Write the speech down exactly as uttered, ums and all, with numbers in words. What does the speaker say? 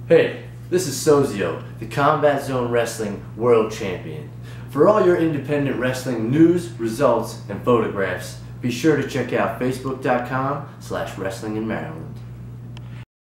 Hey, this is Sozio, the Combat Zone Wrestling World Champion. For all your independent wrestling news, results, and photographs, be sure to check out facebook dot com slash wrestling in Maryland.